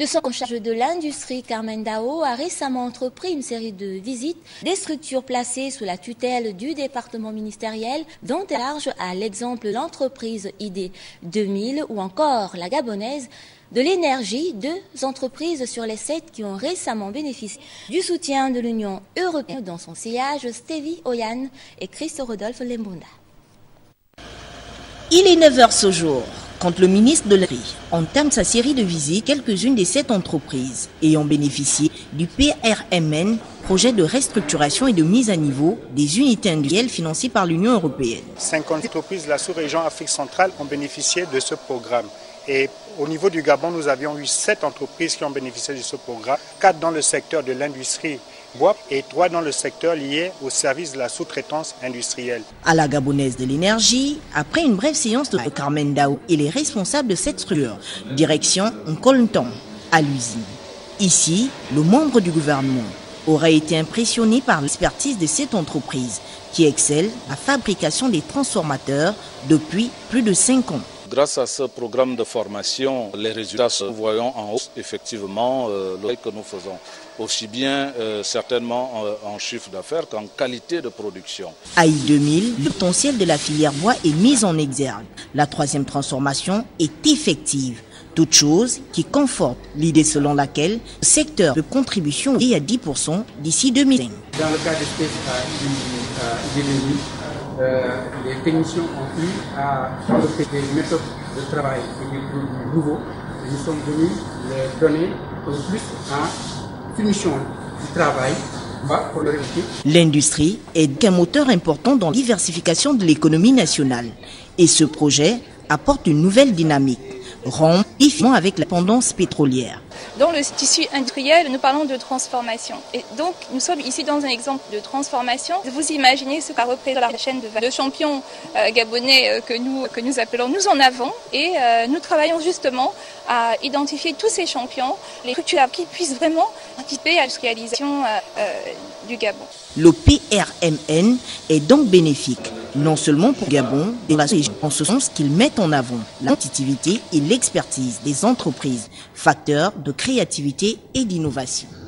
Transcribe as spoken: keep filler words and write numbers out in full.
De son en charge de l'industrie, Carmen Dao a récemment entrepris une série de visites des structures placées sous la tutelle du département ministériel, dont elle large à l'exemple l'entreprise I D deux mille ou encore la gabonaise de l'énergie, deux entreprises sur les sept qui ont récemment bénéficié du soutien de l'Union européenne dans son sillage, Stevie Oyan et Christo Rodolphe Lembunda. Il est neuf heures ce jour, quand le ministre de l'Industrie entame sa série de visites quelques-unes des sept entreprises ayant bénéficié du P R M N, projet de restructuration et de mise à niveau des unités industrielles financées par l'Union européenne. cinquante entreprises de la sous-région Afrique centrale ont bénéficié de ce programme. Et au niveau du Gabon, nous avions eu sept entreprises qui ont bénéficié de ce programme, quatre dans le secteur de l'industrie bois et trois dans le secteur lié au service de la sous-traitance industrielle. À la gabonaise de l'énergie, après une brève séance de Carmen Dao et les responsables de cette structure, direction Nkolnton, à l'usine. Ici, le membre du gouvernement aurait été impressionné par l'expertise de cette entreprise qui excelle à la fabrication des transformateurs depuis plus de cinq ans. Grâce à ce programme de formation, les résultats se voyons en hausse, effectivement, euh, le que nous faisons, aussi bien euh, certainement euh, en chiffre d'affaires qu'en qualité de production. À I deux mille, le potentiel de la filière bois est mis en exergue. La troisième transformation est effective. Toute chose qui conforte l'idée selon laquelle le secteur de contribution est à dix pour cent d'ici deux mille cinq. Dans le cas de cette I deux mille, Euh, les techniciens ont eu à adopter des méthodes de travail et des produits nouveaux. Nous sommes venus les donner au plus en finition du travail pour leur équipe. L'industrie est un moteur important dans la diversification de l'économie nationale. Et ce projet apporte une nouvelle dynamique, rompre différemment avec la dépendance pétrolière. Dans le tissu industriel, nous parlons de transformation. Et donc, nous sommes ici dans un exemple de transformation. Vous imaginez ce qu'a représenté la chaîne de valeur. Le champion euh, gabonais euh, que, nous, que nous appelons, nous en avons. Et euh, nous travaillons justement à identifier tous ces champions, les structures qui puissent vraiment participer à l'industrialisation euh, euh, du Gabon. Le P R M N est donc bénéfique, non seulement pour Gabon, mais en ce sens qu'il met en avant la compétitivité et l'expertise des entreprises, facteurs de créativité et d'innovation.